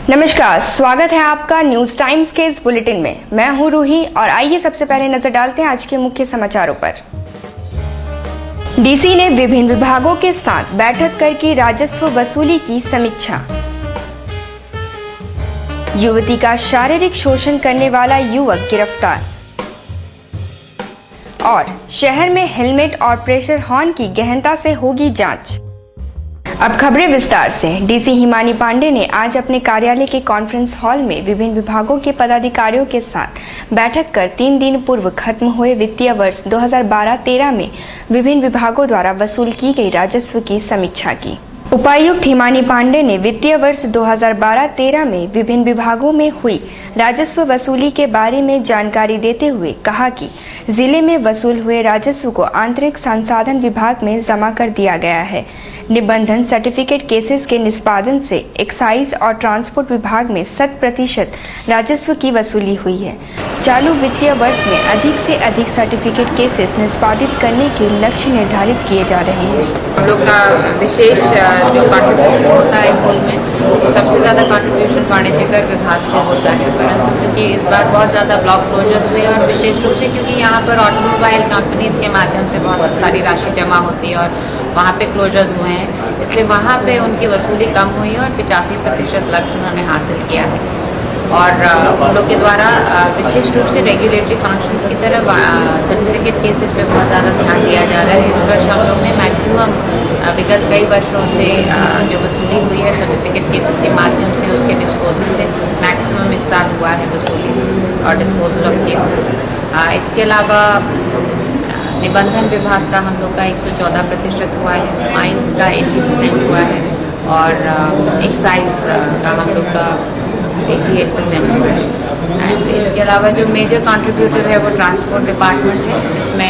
नमस्कार, स्वागत है आपका न्यूज टाइम्स के इस बुलेटिन में। मैं हूं रूही और आइए सबसे पहले नजर डालते हैं आज के मुख्य समाचारों पर। डीसी ने विभिन्न विभागों के साथ बैठक कर की राजस्व वसूली की समीक्षा। युवती का शारीरिक शोषण करने वाला युवक गिरफ्तार। और शहर में हेलमेट और प्रेशर हॉर्न की गहनता से होगी जांच। अब खबरें विस्तार से। डीसी हिमानी पांडे ने आज अपने कार्यालय के कॉन्फ्रेंस हॉल में विभिन्न विभागों के पदाधिकारियों के साथ बैठक कर 3 दिन पूर्व खत्म हुए वित्तीय वर्ष 2012-13 में विभिन्न विभागों द्वारा वसूल की गई राजस्व की समीक्षा की। उपायुक्त हिमानी पांडे ने वित्तीय वर्ष 2012-13 में विभिन्न विभागों में हुई राजस्व वसूली के बारे में जानकारी देते हुए कहा कि जिले में वसूल हुए राजस्व को आंतरिक संसाधन विभाग में जमा कर दिया गया है। निबंधन सर्टिफिकेट केसेस के निष्पादन से एक्साइज और ट्रांसपोर्ट विभाग में 100% राजस्व की वसूली हुई है। चालू वित्तीय वर्ष में अधिक से अधिक सर्टिफिकेट केसेस निष्पादित करने के लक्ष्य निर्धारित किए जा रहे हैं। हम लोग का विशेष जो कंट्रीब्यूशन होता है कुल में, तो सबसे ज़्यादा कंट्रीब्यूशन वाणिज्य कर विभाग से होता है, परंतु क्योंकि इस बार बहुत ज़्यादा ब्लॉक क्लोजर्स हुए और विशेष रूप से क्योंकि यहाँ पर ऑटोमोबाइल कंपनीज के माध्यम से बहुत सारी राशि जमा होती है और वहाँ पे क्लोजर्स हुए हैं, इसलिए वहाँ पे उनकी वसूली कम हुई है और 85% लक्ष्य उन्होंने हासिल किया है। और उन लोग के द्वारा विशेष रूप से रेगुलेटरी फंक्शंस की तरफ सर्टिफिकेट केसेस पे बहुत ज़्यादा ध्यान दिया जा रहा है। इस वर्ष हम लोग ने मैक्सिमम विगत कई वर्षों से जो वसूली हुई है सर्टिफिकेट केसेस के माध्यम से, उसके डिस्पोजल से मैक्सिमम इस साल हुआ है वसूली और डिस्पोजल ऑफ केसेस। इसके अलावा निबंधन विभाग का हम लोग का 114% हुआ है, माइंस का 80% हुआ है और एक्साइज का हम लोग का 88% हुआ है। एंड इसके अलावा जो मेजर कंट्रीब्यूटर है वो ट्रांसपोर्ट डिपार्टमेंट है, जिसमें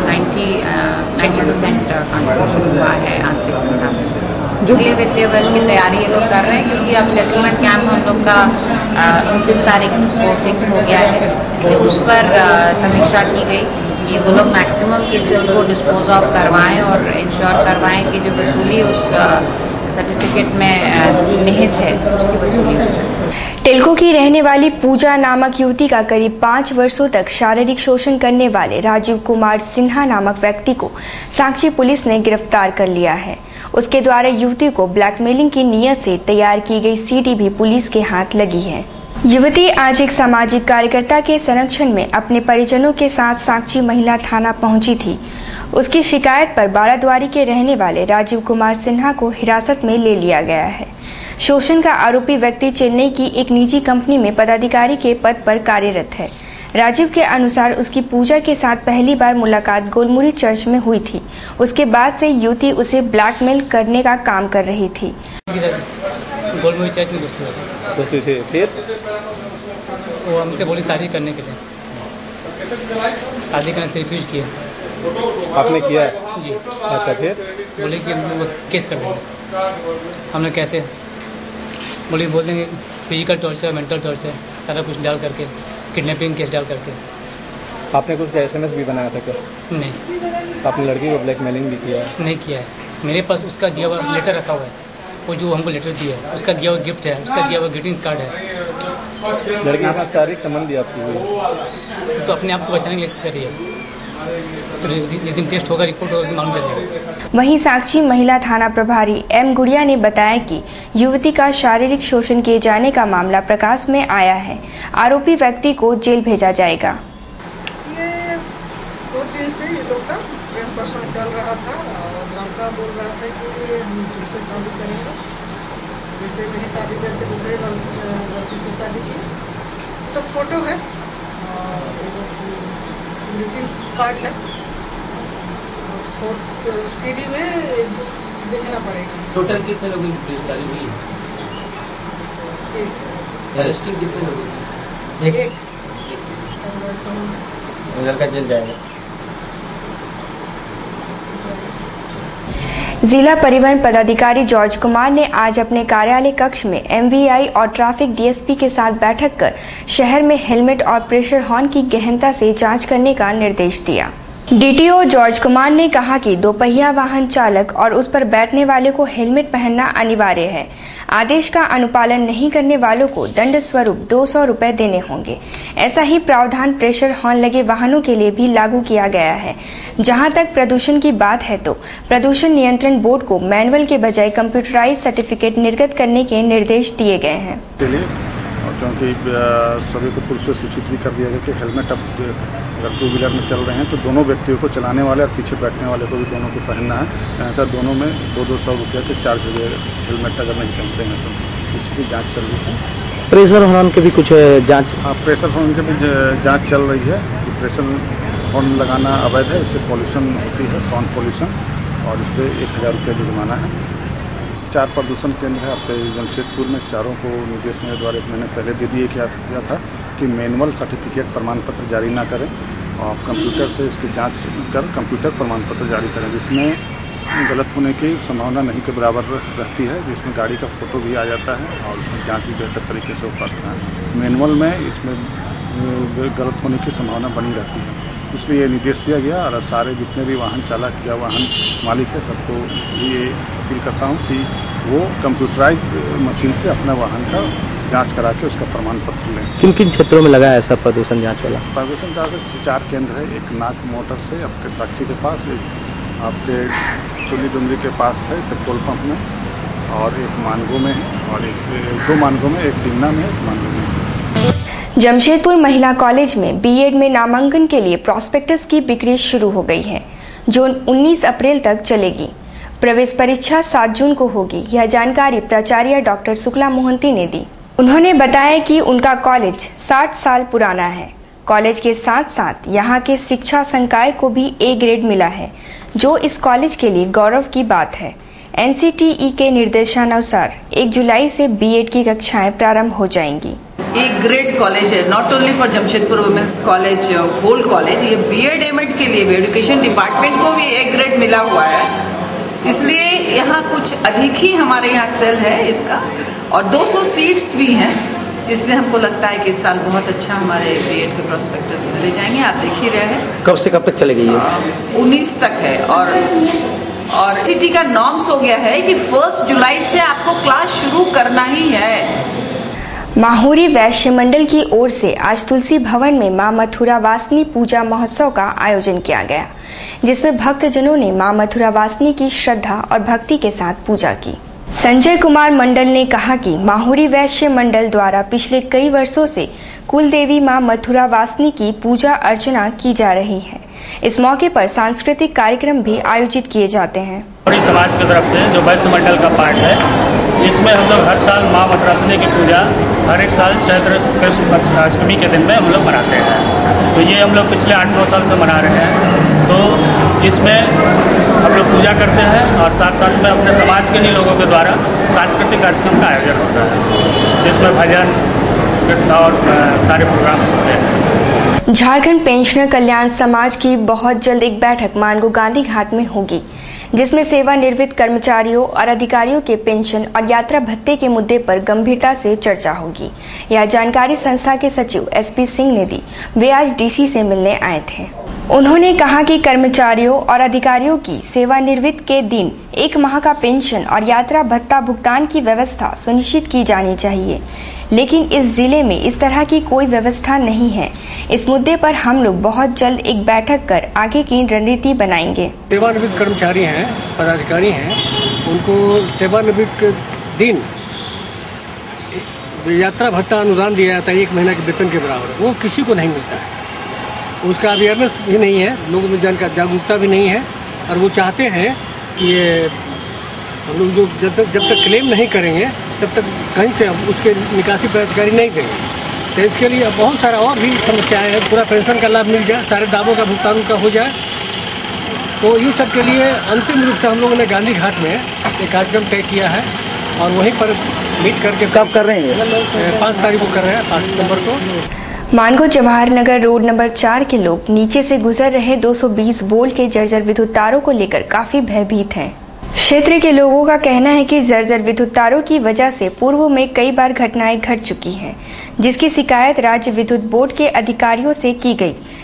90% कंट्रीब्यूशन हुआ है आंतरिक संसाधन। अगले वित्तीय वर्ष की तैयारी ये लोग कर रहे हैं क्योंकि अब सेटलमेंट कैंप हम लोग का 29 तारीख को फिक्स हो गया है, इसलिए उस पर समीक्षा की गई कि वो लोग मैक्सिमम केसेस को डिस्पोज ऑफ करवाएं और इंश्योर करवाएं कि जो वसूली उस सर्टिफिकेट में निहित है उसकी वसूली हो सके। टिल्को की रहने वाली पूजा नामक युवती का करीब 5 वर्षों तक शारीरिक शोषण करने वाले राजीव कुमार सिन्हा नामक व्यक्ति को साक्षी पुलिस ने गिरफ्तार कर लिया है। उसके द्वारा युवती को ब्लैकमेलिंग की नीयत से तैयार की गई सीडी भी पुलिस के हाथ लगी है। युवती आज एक सामाजिक कार्यकर्ता के संरक्षण में अपने परिजनों के साथ साक्षी महिला थाना पहुंची थी। उसकी शिकायत पर बाराद्वारी के रहने वाले राजीव कुमार सिन्हा को हिरासत में ले लिया गया है। शोषण का आरोपी व्यक्ति चेन्नई की एक निजी कंपनी में पदाधिकारी के पद पर कार्यरत है। राजीव के अनुसार उसकी पूजा के साथ पहली बार मुलाकात गोलमुरी चर्च में हुई थी। उसके बाद से युवती उसे ब्लैकमेल करने का काम कर रही थी। गोलमुरी चर्च में दोस्ती थे, फिर वो हमसे बोली शादी करने के लिए, शादी करने से रिफ्यूज किया। आपने किया? जी। अच्छा, फिर बोले कि वो केस कर देंगे। हमने कैसे बोले, बोल देंगे फिजिकल टॉर्चर, मेंटल टॉर्चर, सारा कुछ डाल करके, किडनैपिंग केस डाल करके। आपने कुछ SMS भी बनाया था क्या? नहीं। आपने लड़की को ब्लैकमेलिंग भी किया? नहीं किया है। मेरे पास उसका दिया हुआ लेटर रखा हुआ है, वो जो हमको लेटर दिया है उसका दिया हुआ गिफ्ट है, उसका दिया हुआ ग्रीटिंग्स कार्ड है। लड़की के साथ शारीरिक संबंध भी आपकी हुई? तो अपने आप को बचाने के लिए कर रही है, तो जिस दिन टेस्ट होगा, रिपोर्ट होगा, उस दिन मालूम चल जाएगा। वहीं साक्षी महिला थाना प्रभारी M गुड़िया ने बताया कि युवती का शारीरिक शोषण किए जाने का मामला प्रकाश में आया है। आरोपी व्यक्ति को जेल भेजा जाएगा। ये 2 दिन से ये लोग का प्रेम प्रसंग चल रहा था और लड़का बोल रहा था कि हम तुमसे शादी करेंगे, वैसे नहीं शादी करके दूसरे लड़की से शादी की। तो फोटो है, ग्रीटिंग्स कार्ड है, सीडी में देखना पड़ेगा। टोटल कितने लोगों की गिरफ्तारी हुई है? अरेस्टिंग कितने लोगों की? एक लड़का जेल जाएगा। जिला परिवहन पदाधिकारी जॉर्ज कुमार ने आज अपने कार्यालय कक्ष में MVI और ट्रैफिक DSP के साथ बैठक कर शहर में हेलमेट और प्रेशर हॉर्न की गहनता से जांच करने का निर्देश दिया। डीटीओ जॉर्ज कुमार ने कहा कि दोपहिया वाहन चालक और उस पर बैठने वाले को हेलमेट पहनना अनिवार्य है। आदेश का अनुपालन नहीं करने वालों को दंड स्वरूप 200 रुपए देने होंगे। ऐसा ही प्रावधान प्रेशर हॉर्न लगे वाहनों के लिए भी लागू किया गया है। जहां तक प्रदूषण की बात है तो प्रदूषण नियंत्रण बोर्ड को मैनुअल के बजाय कंप्यूटराइज सर्टिफिकेट निर्गत करने के निर्देश दिए गए हैं। क्योंकि सभी को पुलिस से सूचित भी कर दिया गया कि हेलमेट अब अगर टू व्हीलर में चल रहे हैं तो दोनों व्यक्तियों को, चलाने वाले और पीछे बैठने वाले को भी दोनों को पहनना है। अन्यथा दोनों में 200 रुपये के चार्ज हो जाएगा हेलमेट अगर नहीं पहनते हैं तो। इसकी जांच चल रही थी। प्रेशर हॉर्न के भी कुछ जांच? हाँ, प्रेशर हॉर्न की भी जांच चल रही है कि प्रेशर हॉर्न लगाना अवैध है, इससे पॉल्यूशन होती है, साउंड पॉल्यूशन, और इस पर 1000 रुपये जुर्माना है। 4 प्रदूषण केंद्र है आपके जमशेदपुर में। चारों को निर्देश मेरे द्वारा मैंने पहले दे दिए किया था कि मैनुअल सर्टिफिकेट प्रमाण पत्र जारी ना करें और कंप्यूटर से इसकी जांच कर कंप्यूटर प्रमाण पत्र जारी करें, जिसमें गलत होने की संभावना नहीं के बराबर रहती है, जिसमें गाड़ी का फ़ोटो भी आ जाता है और उसमें जाँच भी बेहतर तरीके से हो पाता है। मैनुअल में इसमें गलत होने की संभावना बनी रहती है, इसलिए ये निर्देश दिया गया। और सारे जितने भी वाहन चालक या वाहन मालिक है सबको ये अपील करता हूँ कि वो कंप्यूटराइज मशीन से अपना वाहन का जांच करा के उसका प्रमाण पत्र लें। किन किन क्षेत्रों में लगा है ऐसा प्रदूषण जांच वाला? प्रदूषण जांच 4 केंद्र है। एक नाक मोटर से आपके साक्षी के पास, एक आपके टुली डुमरी के पास है पेट्रोल पंप में, और एक मानगो में है, और एक 2 मानगो में, एक डिमना में, एक मानगो में। जमशेदपुर महिला कॉलेज में बीएड में नामांकन के लिए प्रॉस्पेक्टस की बिक्री शुरू हो गई है, जो 19 अप्रैल तक चलेगी। प्रवेश परीक्षा 7 जून को होगी। यह जानकारी प्राचार्य डॉक्टर शुक्ला मोहंती ने दी। उन्होंने बताया कि उनका कॉलेज 60 साल पुराना है। कॉलेज के साथ साथ यहाँ के शिक्षा संकाय को भी A ग्रेड मिला है, जो इस कॉलेज के लिए गौरव की बात है। NCTE के निर्देशानुसार 1 जुलाई से बीएड की कक्षाएं प्रारंभ हो जाएंगी। A ग्रेड कॉलेज है, not only for Jamshedpur women's college, whole college. ये बीएड एमएड के लिए भी एजुकेशन डिपार्टमेंट को भी A ग्रेड मिला हुआ है, इसलिए यहाँ कुछ अधिक ही हमारे यहाँ सेल है इसका, और 200 सीट्स भी हैं, इसलिए हमको लगता है कि इस साल बहुत अच्छा हमारे बीएड के प्रोस्पेक्टस मिले जाएंगे। आप देख ही रहे हैं। कब से कब तक चलेगी ये? 19 तक है, और सिटी का नॉर्म्स हो गया है कि 1 जुलाई से आपको क्लास शुरू करना ही है। माहुरी वैश्य मंडल की ओर से आज तुलसी भवन में मां मथुरा वासनी पूजा महोत्सव का आयोजन किया गया, जिसमें भक्तजनों ने मां मथुरा वासनी की श्रद्धा और भक्ति के साथ पूजा की। संजय कुमार मंडल ने कहा कि माहुरी वैश्य मंडल द्वारा पिछले कई वर्षों से कुल देवी मां मथुरा वासनी की पूजा अर्चना की जा रही है। इस मौके पर सांस्कृतिक कार्यक्रम भी आयोजित किए जाते हैं। माहुरी समाज की तरफ से जो वैश्य मंडल का पार्ट है, इसमें हम लोग हर साल मां मथुरासनी की पूजा हर एक साल चैत्र कृष्ण अष्टमी के दिन में हम लोग मनाते हैं। तो ये हम लोग पिछले 8-9 साल से मना रहे हैं। तो इसमें हम लोग पूजा करते हैं और साथ साथ में अपने समाज के लिए लोगों के द्वारा सांस्कृतिक कार्यक्रम का आयोजन होता है, जिसमें भजन कीर्तन और सारे प्रोग्राम्स होते हैं। झारखंड पेंशनर कल्याण समाज की बहुत जल्द एक बैठक मानगो गांधी घाट में होगी, जिसमें सेवानिवृत्त कर्मचारियों और अधिकारियों के पेंशन और यात्रा भत्ते के मुद्दे पर गंभीरता से चर्चा होगी। यह जानकारी संस्था के सचिव SP सिंह ने दी। वे आज DC से मिलने आए थे। उन्होंने कहा कि कर्मचारियों और अधिकारियों की सेवानिवृत्त के दिन 1 माह का पेंशन और यात्रा भत्ता भुगतान की व्यवस्था सुनिश्चित की जानी चाहिए, लेकिन इस जिले में इस तरह की कोई व्यवस्था नहीं है। इस मुद्दे पर हम लोग बहुत जल्द एक बैठक कर आगे की रणनीति बनाएंगे। सेवानिवृत्त कर्मचारी हैं, पदाधिकारी हैं, उनको सेवानिवृत्त के दिन यात्रा भत्ता अनुदान दिया जाता है 1 महीना के वेतन के बराबर। वो किसी को नहीं मिलता है, उसका अवेयरनेस भी नहीं है, लोगों में जागरूकता भी नहीं है, और वो चाहते हैं कि ये हम लोग जो जब तक क्लेम नहीं करेंगे तब तक कहीं से उसके निकासी पदाधिकारी नहीं देंगे। तो इसके लिए बहुत सारा और भी समस्याएं हैं। पूरा पेंशन का लाभ मिल जाए, सारे दावों का भुगतान उनका हो जाए, तो ये सब के लिए अंतिम रूप से हम लोगों ने गांधी घाट में एक कार्यक्रम तय किया है, और वहीं पर मीट करके कब कर रहे हैं? 5 तारीख को कर रहे हैं, 5 सितंबर को। मानगो जवाहर नगर रोड नंबर 4 के लोग नीचे से गुजर रहे 220 वोल्ट के जर्जर विद्युत तारों को लेकर काफी भयभीत हैं। क्षेत्र के लोगों का कहना है कि जर्जर विद्युत तारों की वजह से पूर्व में कई बार घटनाएं घट चुकी हैं, जिसकी शिकायत राज्य विद्युत बोर्ड के अधिकारियों से की गई,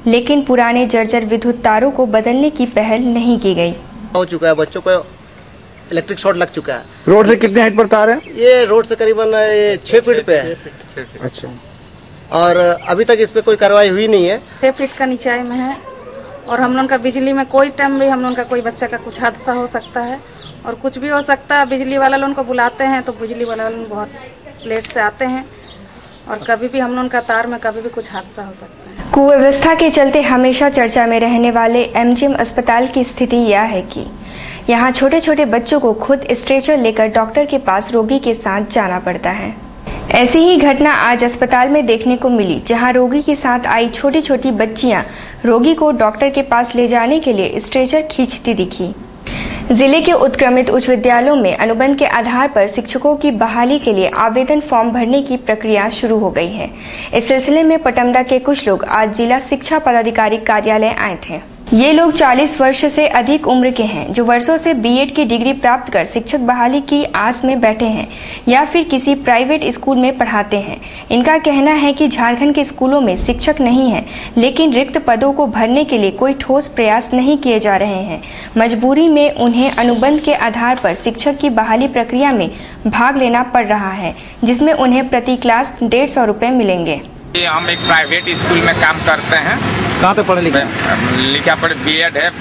लेकिन पुराने जर्जर विद्युत तारों को बदलने की पहल नहीं की गई। हो चुका है, बच्चों को इलेक्ट्रिक शॉर्ट लग चुका है। रोड से कितने हाइट पर तार है? ये रोड से करीबन 6 फीट पे है। अच्छा। और अभी तक इस पे कोई कार्रवाई हुई नहीं है। 6 फीट का नीचाई में है और हम लोग का बिजली में कोई टाइम भी हम लोग का कोई बच्चा का कुछ हादसा हो सकता है और कुछ भी हो सकता है। बिजली वाला लोगों को बुलाते हैं तो बिजली वाला लोग बहुत लेट से आते हैं और कभी भी हम लोग का तार में कभी भी कुछ हादसा हो सकता है। कुव्यवस्था के चलते हमेशा चर्चा में रहने वाले एमजीएम अस्पताल की स्थिति यह है कि यहाँ छोटे छोटे बच्चों को खुद स्ट्रेचर लेकर डॉक्टर के पास रोगी के साथ जाना पड़ता है। ऐसी ही घटना आज अस्पताल में देखने को मिली, जहां रोगी के साथ आई छोटी छोटी बच्चियां रोगी को डॉक्टर के पास ले जाने के लिए स्ट्रेचर खींचती दिखी। जिले के उत्क्रमित उच्च विद्यालयों में अनुबंध के आधार पर शिक्षकों की बहाली के लिए आवेदन फॉर्म भरने की प्रक्रिया शुरू हो गई है। इस सिलसिले में पटमदा के कुछ लोग आज जिला शिक्षा पदाधिकारी कार्यालय आए थे। ये लोग 40 वर्ष से अधिक उम्र के हैं, जो वर्षों से बीएड की डिग्री प्राप्त कर शिक्षक बहाली की आस में बैठे हैं या फिर किसी प्राइवेट स्कूल में पढ़ाते हैं। इनका कहना है कि झारखंड के स्कूलों में शिक्षक नहीं है, लेकिन रिक्त पदों को भरने के लिए कोई ठोस प्रयास नहीं किए जा रहे हैं। मजबूरी में उन्हें अनुबंध के आधार पर शिक्षक की बहाली प्रक्रिया में भाग लेना पड़ रहा है, जिसमें उन्हें प्रति क्लास 150 रुपए मिलेंगे। हम एक प्राइवेट स्कूल में काम करते हैं। कहाँ पे पढ़े लिखे? लिखा पढ़े बीएड है।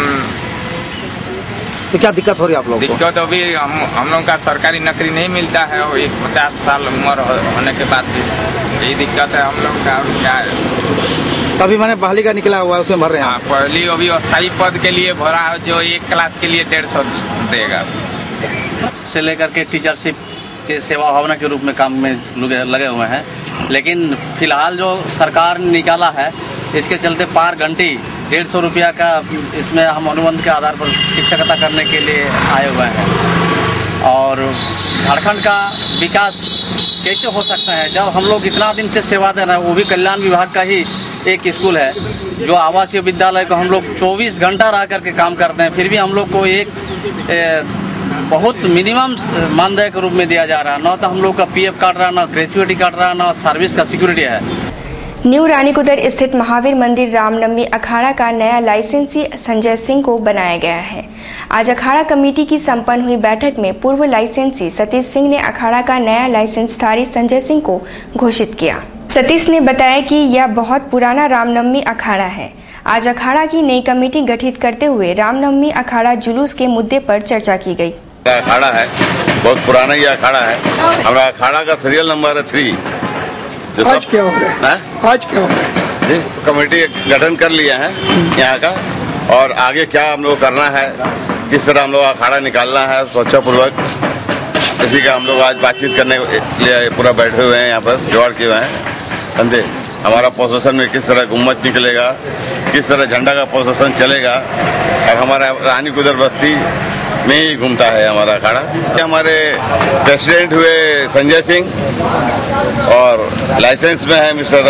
तो क्या दिक्कत हो रही है आप लोग को? दिक्कत अभी हम लोग का सरकारी नौकरी नहीं मिलता है। 50 साल उम्र होने के बाद यही दिक्कत है हम लोग का। क्या है तभी मैंने बहाली का निकला हुआ है, उसमें भर रहे हैं। पहली अभी अस्थायी पद के लिए भरा है, जो एक क्लास के लिए 150 देगा। से लेकर के टीचरशिप के सेवा भावना के रूप में काम में लगे हुए हैं, लेकिन फिलहाल जो सरकार ने निकाला है इसके चलते पार घंटी 150 रुपया का इसमें हम अनुबंध के आधार पर शिक्षकता करने के लिए आए हुए हैं। और झारखंड का विकास कैसे हो सकता है जब हम लोग इतना दिन से सेवा दे रहे हैं। वो भी कल्याण विभाग का ही एक स्कूल है, जो आवासीय विद्यालय को हम लोग 24 घंटा रह करके काम करते हैं, फिर भी हम लोग को एक बहुत मिनिमम मानदेय के रूप में दिया जा रहा है। न तो हम लोग का पीएफ काट रहा है, न ग्रेजुएटी काट रहा है, न सर्विस का सिक्योरिटी है। न्यू रानीकुदर स्थित महावीर मंदिर रामनवमी अखाड़ा का नया लाइसेंसी संजय सिंह को बनाया गया है। आज अखाड़ा कमेटी की संपन्न हुई बैठक में पूर्व लाइसेंसी सतीश सिंह ने अखाड़ा का नया लाइसेंसधारी संजय सिंह को घोषित किया। सतीश ने बताया कि यह बहुत पुराना रामनवमी अखाड़ा है। आज अखाड़ा की नई कमेटी गठित करते हुए रामनवमी अखाड़ा जुलूस के मुद्दे पर चर्चा की गई। अखाड़ा है, बहुत पुराना ये अखाड़ा है। हमारा अखाड़ा का सीरियल नंबर है 3। आज क्या हो रहा है? आज क्या हो रहा है? जी, कमेटी गठन कर लिया है यहाँ का, और आगे क्या हम लोग करना है, किस तरह हम लोग अखाड़ा निकालना है स्वच्छपूर्वक, इसी का हम लोग आज बातचीत करने के लिए पूरा बैठे हुए हैं। यहाँ पर जुगाड़ किए हुए हैं। समझे, हमारा प्रोसेसन में किस तरह गुम्मत निकलेगा, किस तरह झंडा का प्रोसेसन चलेगा, और हमारा रानीकुदर बस्ती में ही घूमता है हमारा अखाड़ा। हमारे प्रेसिडेंट हुए संजय सिंह और लाइसेंस में है मिस्टर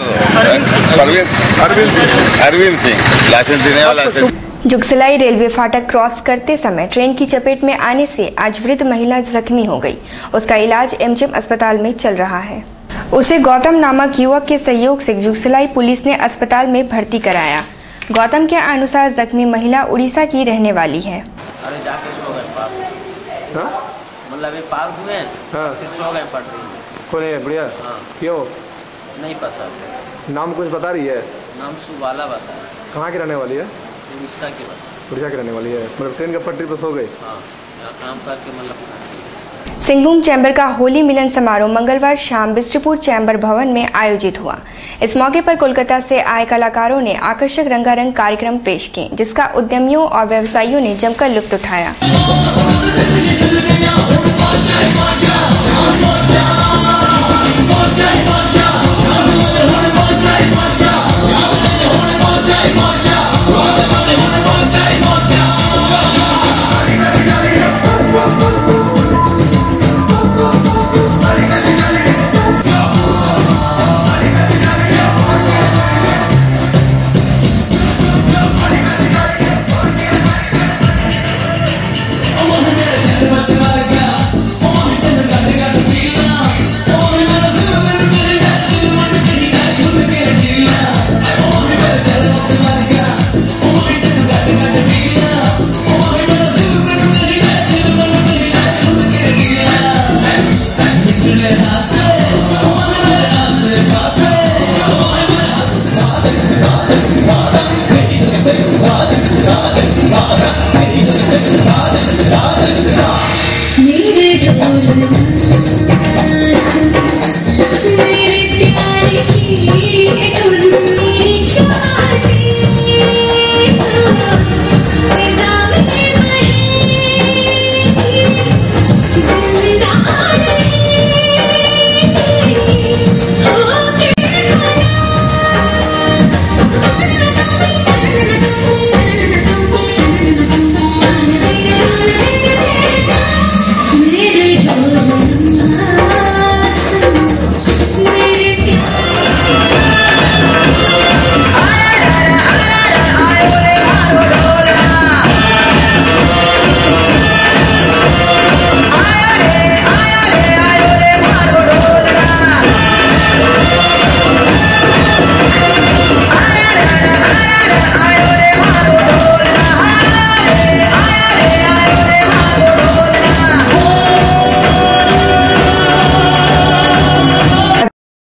अरविंद सिंह, लाइसेंस देने वाला है। जुगसलाई रेलवे फाटक क्रॉस करते समय ट्रेन की चपेट में आने से आज वृद्ध महिला जख्मी हो गई। उसका इलाज एमजीएम अस्पताल में चल रहा है। उसे गौतम नामक युवक के सहयोग से जुगसलाई पुलिस ने अस्पताल में भर्ती कराया। गौतम के अनुसार जख्मी महिला उड़ीसा की रहने वाली है। अरे जाके सो गए पार, मतलब ये पार हुए फिर सो गए पड़ रही। कौन है? बढ़िया। क्यों नहीं पता। नाम कुछ बता रही है? नाम सुबाला बता। कहाँ की रहने वाली है? उड़ीसा की बता। उड़ीसा की रहने वाली है, मतलब ट्रेन का पटरी पर सो गई। हाँ, काम करके मतलब। सिंहभूम चैम्बर का होली मिलन समारोह मंगलवार शाम बिस्ट्रीपुर चैम्बर भवन में आयोजित हुआ। इस मौके पर कोलकाता से आए कलाकारों ने आकर्षक रंगारंग कार्यक्रम पेश किए, जिसका उद्यमियों और व्यवसायियों ने जमकर लुत्फ उठाया।